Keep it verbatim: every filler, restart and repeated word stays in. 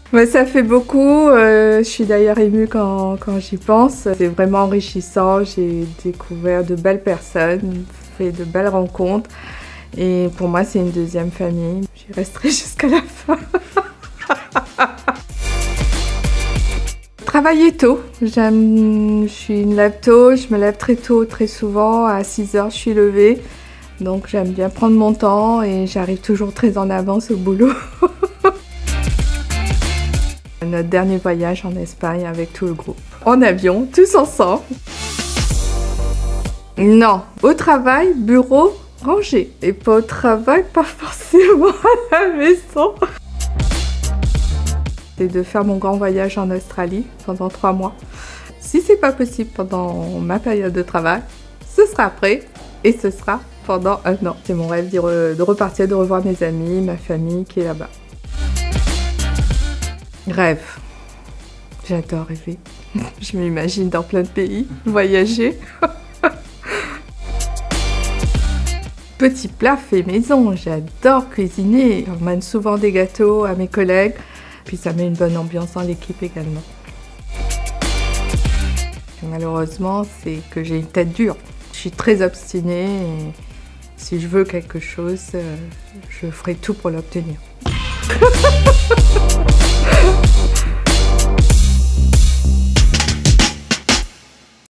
Ouais, ça fait beaucoup, euh, je suis d'ailleurs émue quand, quand j'y pense. C'est vraiment enrichissant, j'ai découvert de belles personnes, fait de belles rencontres. Et pour moi, c'est une deuxième famille. J'y resterai jusqu'à la fin. Travailler tôt, j'aime, je suis une lève tôt, je me lève très tôt, très souvent, à six heures je suis levée. Donc j'aime bien prendre mon temps et j'arrive toujours très en avance au boulot. Notre dernier voyage en Espagne avec tout le groupe. En avion, tous ensemble. Non, au travail, bureau, rangé. Et pas au travail, pas forcément à la maison. C'est de faire mon grand voyage en Australie pendant trois mois. Si c'est pas possible pendant ma période de travail, ce sera après et ce sera pendant un an. C'est mon rêve de repartir, de revoir mes amis, ma famille qui est là-bas. Rêve. J'adore rêver. Je m'imagine dans plein de pays, voyager. Petit plat fait maison, j'adore cuisiner. J'emmène souvent des gâteaux à mes collègues. Puis ça met une bonne ambiance dans l'équipe également. Malheureusement, c'est que j'ai une tête dure. Je suis très obstinée et si je veux quelque chose, je ferai tout pour l'obtenir.